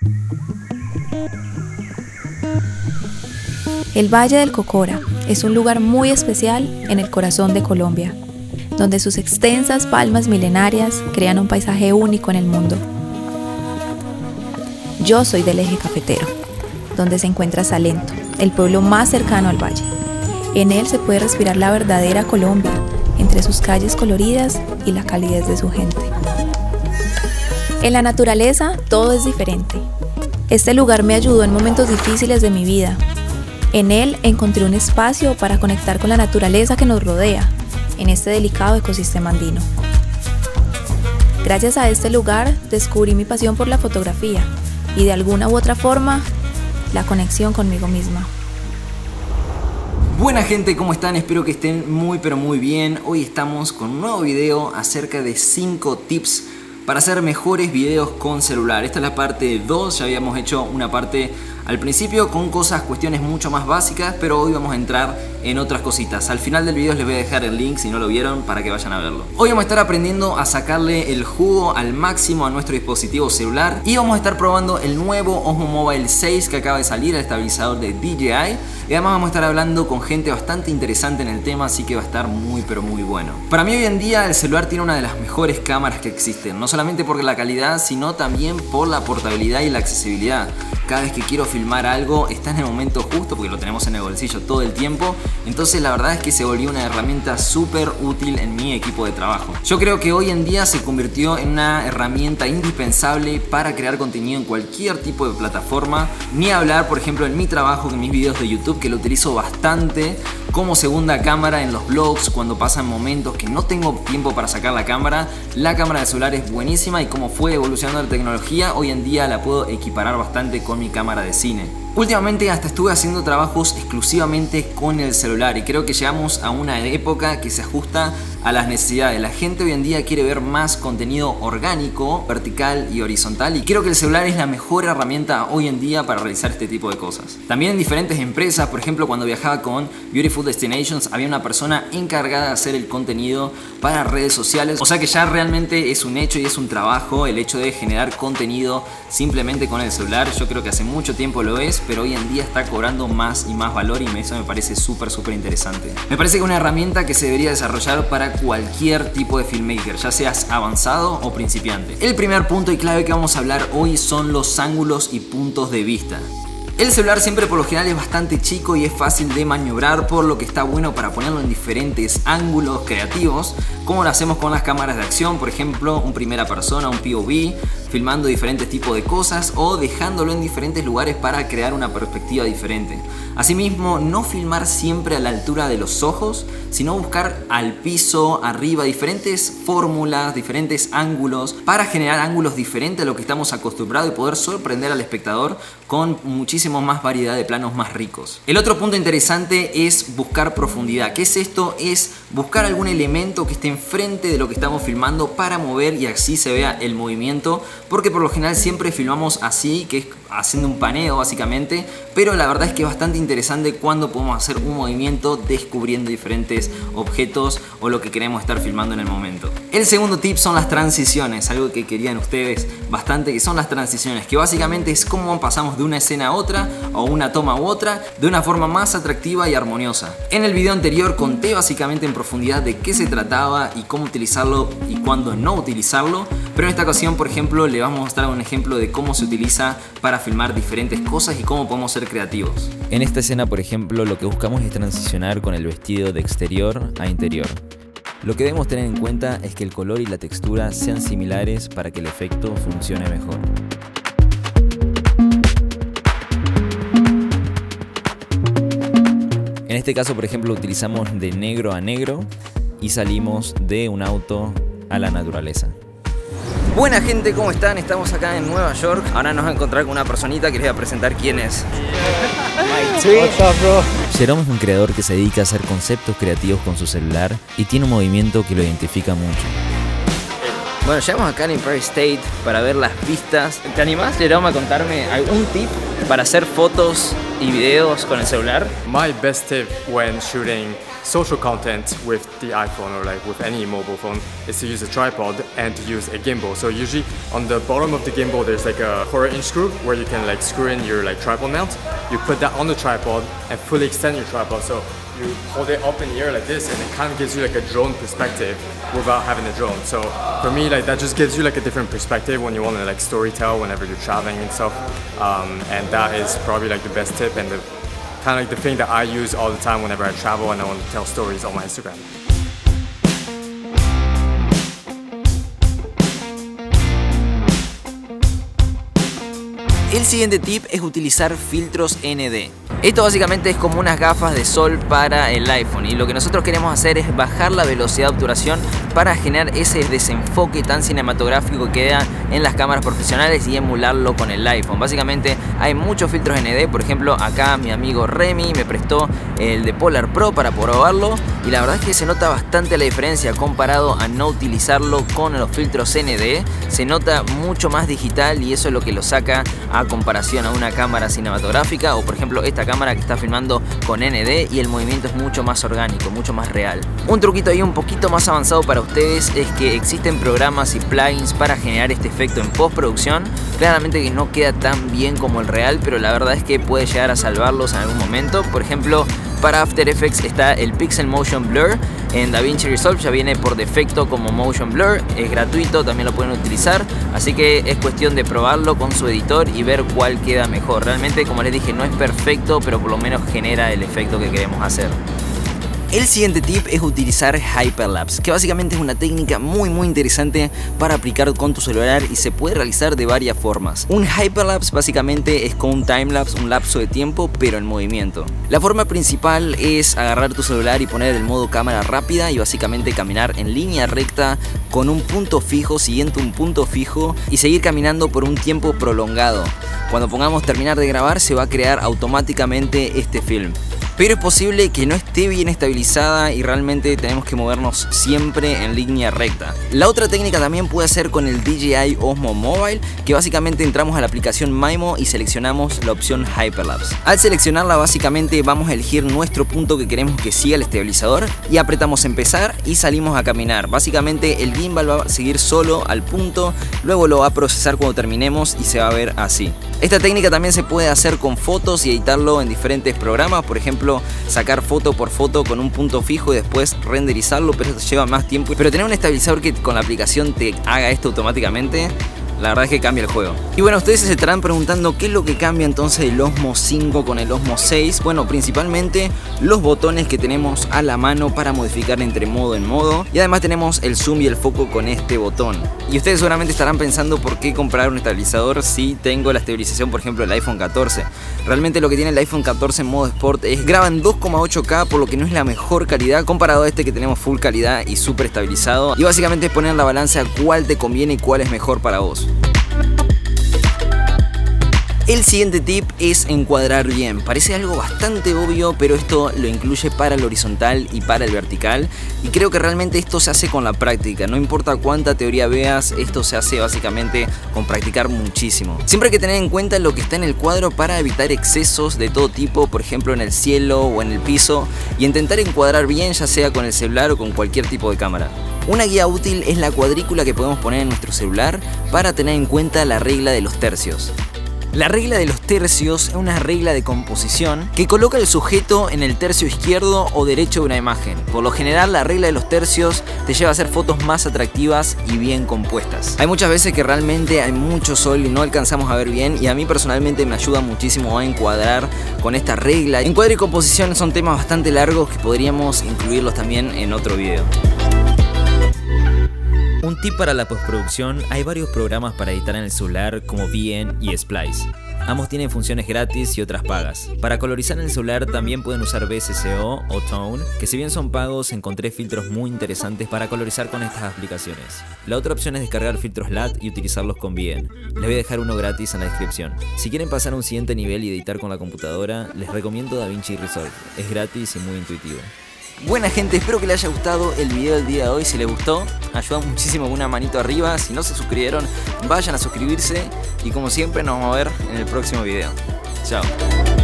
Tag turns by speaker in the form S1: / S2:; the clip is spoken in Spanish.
S1: El Valle del Cocora es un lugar muy especial en el corazón de Colombia, donde sus extensas palmas milenarias crean un paisaje único en el mundo. Yo soy del eje cafetero, donde se encuentra Salento, el pueblo más cercano al valle. En él se puede respirar la verdadera Colombia, entre sus calles coloridas y la calidez de su gente. En la naturaleza todo es diferente. Este lugar me ayudó en momentos difíciles de mi vida. En él encontré un espacio para conectar con la naturaleza que nos rodea, en este delicado ecosistema andino. Gracias a este lugar descubrí mi pasión por la fotografía y de alguna u otra forma, la conexión conmigo misma.
S2: Buena gente, ¿cómo están? Espero que estén muy pero muy bien. Hoy estamos con un nuevo video acerca de 5 tips para hacer mejores videos con celular. Esta es la parte 2, ya habíamos hecho una parte al principio con cuestiones mucho más básicas, pero hoy vamos a entrar en otras cositas. Al final del video les voy a dejar el link si no lo vieron para que vayan a verlo. Hoy vamos a estar aprendiendo a sacarle el jugo al máximo a nuestro dispositivo celular y vamos a estar probando el nuevo Osmo Mobile 6 que acaba de salir, el estabilizador de DJI, y además vamos a estar hablando con gente bastante interesante en el tema, así que va a estar muy pero muy bueno. Para mí hoy en día el celular tiene una de las mejores cámaras que existen, no solamente por la calidad, sino también por la portabilidad y la accesibilidad. Cada vez que quiero filmar algo está en el momento justo porque lo tenemos en el bolsillo todo el tiempo. Entonces la verdad es que se volvió una herramienta súper útil en mi equipo de trabajo. Yo creo que hoy en día se convirtió en una herramienta indispensable para crear contenido en cualquier tipo de plataforma. Ni hablar, por ejemplo, en mi trabajo, en mis videos de YouTube, que lo utilizo bastante como segunda cámara en los vlogs, cuando pasan momentos que no tengo tiempo para sacar la cámara del celular es buenísima, y como fue evolucionando la tecnología, hoy en día la puedo equiparar bastante con mi cámara de cine. Últimamente hasta estuve haciendo trabajos exclusivamente con el celular y creo que llegamos a una época que se ajusta a las necesidades. La gente hoy en día quiere ver más contenido orgánico, vertical y horizontal, y creo que el celular es la mejor herramienta hoy en día para realizar este tipo de cosas. También en diferentes empresas, por ejemplo cuando viajaba con Beautiful Destinations, había una persona encargada de hacer el contenido para redes sociales, o sea que ya realmente es un hecho y es un trabajo el hecho de generar contenido simplemente con el celular. Yo creo que hace mucho tiempo lo es, pero hoy en día está cobrando más y más valor, y eso me parece súper interesante. Me parece que es una herramienta que se debería desarrollar para cualquier tipo de filmmaker, ya seas avanzado o principiante. El primer punto y clave que vamos a hablar hoy son los ángulos y puntos de vista. El celular siempre por lo general es bastante chico y es fácil de maniobrar, por lo que está bueno para ponerlo en diferentes ángulos creativos, como lo hacemos con las cámaras de acción, por ejemplo un primera persona, un POV, filmando diferentes tipos de cosas o dejándolo en diferentes lugares para crear una perspectiva diferente. Asimismo, no filmar siempre a la altura de los ojos, sino buscar al piso, arriba, diferentes fórmulas, diferentes ángulos para generar ángulos diferentes a lo que estamos acostumbrados y poder sorprender al espectador con muchísimo más variedad de planos más ricos. El otro punto interesante es buscar profundidad. ¿Qué es esto? Es buscar algún elemento que esté enfrente de lo que estamos filmando para mover y así se vea el movimiento, porque por lo general siempre filmamos así, que es haciendo un paneo básicamente, pero la verdad es que es bastante interesante cuando podemos hacer un movimiento descubriendo diferentes objetos o lo que queremos estar filmando en el momento. El segundo tip son las transiciones, algo que querían ustedes bastante, que son las transiciones, que básicamente es cómo pasamos de una escena a otra o una toma u otra de una forma más atractiva y armoniosa. En el video anterior conté básicamente en profundidad de qué se trataba y cómo utilizarlo y cuándo no utilizarlo, pero en esta ocasión, por ejemplo, le vamos a mostrar un ejemplo de cómo se utiliza para filmar diferentes cosas y cómo podemos ser creativos.
S3: En esta escena, por ejemplo, lo que buscamos es transicionar con el vestido de exterior a interior. Lo que debemos tener en cuenta es que el color y la textura sean similares para que el efecto funcione mejor. En este caso, por ejemplo, utilizamos de negro a negro y salimos de un auto a la naturaleza.
S2: Buena gente, ¿cómo están? Estamos acá en Nueva York. Ahora nos vamos a encontrar con una personita que les voy a presentar quién es.
S4: What's up, bro?
S3: Jerome es un creador que se dedica a hacer conceptos creativos con su celular y tiene un movimiento que lo identifica mucho.
S2: Bueno, llegamos acá al Empire State para ver las vistas. ¿Te animás, Jerome, a contarme algún tip para hacer fotos y videos con el celular?
S4: My best tip when shooting social content with the iPhone or like with any mobile phone is to use a tripod and to use a gimbal. So usually on the bottom of the gimbal there's like a 1/4-inch screw where you can like screw in your like tripod mount. You put that on the tripod and fully extend your tripod. So you hold it up in the air like this, and it kind of gives you like a drone perspective without having a drone. So for me, like that just gives you like a different perspective when you want to like storytell whenever you're traveling and stuff. And that is probably like the best tip and the kind of like the thing that I use all the time whenever I travel and I want to tell stories on my Instagram.
S2: El siguiente tip es utilizar filtros ND. Esto básicamente es como unas gafas de sol para el iPhone, y lo que nosotros queremos hacer es bajar la velocidad de obturación para generar ese desenfoque tan cinematográfico que queda en las cámaras profesionales y emularlo con el iPhone. Básicamente hay muchos filtros ND, por ejemplo acá mi amigo Remy me prestó el de Polar Pro para probarlo, y la verdad es que se nota bastante la diferencia comparado a no utilizarlo con los filtros ND. Se nota mucho más digital y eso es lo que lo saca a comparación a una cámara cinematográfica, o por ejemplo esta cámara que está filmando con ND, y el movimiento es mucho más orgánico, mucho más real. Un truquito ahí un poquito más avanzado para ustedes es que existen programas y plugins para generar este efecto en postproducción. Claramente que no queda tan bien como el real, pero la verdad es que puede llegar a salvarlos en algún momento. Por ejemplo, para After Effects está el Pixel Motion Blur. En DaVinci Resolve ya viene por defecto como Motion Blur, es gratuito, también lo pueden utilizar, así que es cuestión de probarlo con su editor y ver cuál queda mejor. Realmente, como les dije, no es perfecto, pero por lo menos genera el efecto que queremos hacer. El siguiente tip es utilizar Hyperlapse, que básicamente es una técnica muy interesante para aplicar con tu celular y se puede realizar de varias formas. Un Hyperlapse básicamente es como un timelapse, un lapso de tiempo pero en movimiento. La forma principal es agarrar tu celular y poner el modo cámara rápida y básicamente caminar en línea recta con un punto fijo, siguiendo un punto fijo, y seguir caminando por un tiempo prolongado. Cuando pongamos terminar de grabar se va a crear automáticamente este film. Pero es posible que no esté bien estabilizada y realmente tenemos que movernos siempre en línea recta. La otra técnica también puede ser con el DJI Osmo Mobile, que básicamente entramos a la aplicación MyMo y seleccionamos la opción Hyperlapse. Al seleccionarla básicamente vamos a elegir nuestro punto que queremos que siga el estabilizador y apretamos empezar y salimos a caminar. Básicamente el gimbal va a seguir solo al punto, luego lo va a procesar cuando terminemos y se va a ver así. Esta técnica también se puede hacer con fotos y editarlo en diferentes programas, por ejemplo sacar foto por foto con un punto fijo y después renderizarlo, pero eso lleva más tiempo. Pero tener un estabilizador que con la aplicación te haga esto automáticamente, la verdad es que cambia el juego. Y bueno, ustedes se estarán preguntando qué es lo que cambia entonces el Osmo 5 con el Osmo 6. Bueno, principalmente los botones que tenemos a la mano para modificar entre modo en modo, y además tenemos el zoom y el foco con este botón. Y ustedes seguramente estarán pensando por qué comprar un estabilizador si tengo la estabilización, por ejemplo, del iPhone 14. Realmente lo que tiene el iPhone 14 en modo Sport es graba en 2,8K, por lo que no es la mejor calidad comparado a este que tenemos full calidad y súper estabilizado. Y básicamente es poner en la balanza cuál te conviene y cuál es mejor para vos. El siguiente tip es encuadrar bien. Parece algo bastante obvio, pero esto lo incluye para el horizontal y para el vertical, y creo que realmente esto se hace con la práctica. No importa cuánta teoría veas, esto se hace básicamente con practicar muchísimo. Siempre hay que tener en cuenta lo que está en el cuadro para evitar excesos de todo tipo, por ejemplo en el cielo o en el piso, y intentar encuadrar bien, ya sea con el celular o con cualquier tipo de cámara. Una guía útil es la cuadrícula que podemos poner en nuestro celular para tener en cuenta la regla de los tercios. La regla de los tercios es una regla de composición que coloca el sujeto en el tercio izquierdo o derecho de una imagen. Por lo general, la regla de los tercios te lleva a hacer fotos más atractivas y bien compuestas. Hay muchas veces que realmente hay mucho sol y no alcanzamos a ver bien, y a mí personalmente me ayuda muchísimo a encuadrar con esta regla. Encuadre y composición son temas bastante largos que podríamos incluirlos también en otro video.
S3: Un tip para la postproducción: hay varios programas para editar en el celular como VN y Splice. Ambos tienen funciones gratis y otras pagas. Para colorizar en el celular también pueden usar VSCO o Tone, que si bien son pagos, encontré filtros muy interesantes para colorizar con estas aplicaciones. La otra opción es descargar filtros LUT y utilizarlos con VN. Les voy a dejar uno gratis en la descripción. Si quieren pasar a un siguiente nivel y editar con la computadora, les recomiendo DaVinci Resolve. Es gratis y muy intuitivo.
S2: Buena gente, espero que les haya gustado el video del día de hoy. Si les gustó, ayuda muchísimo con una manito arriba. Si no se suscribieron, vayan a suscribirse. Y como siempre, nos vamos a ver en el próximo video. Chao.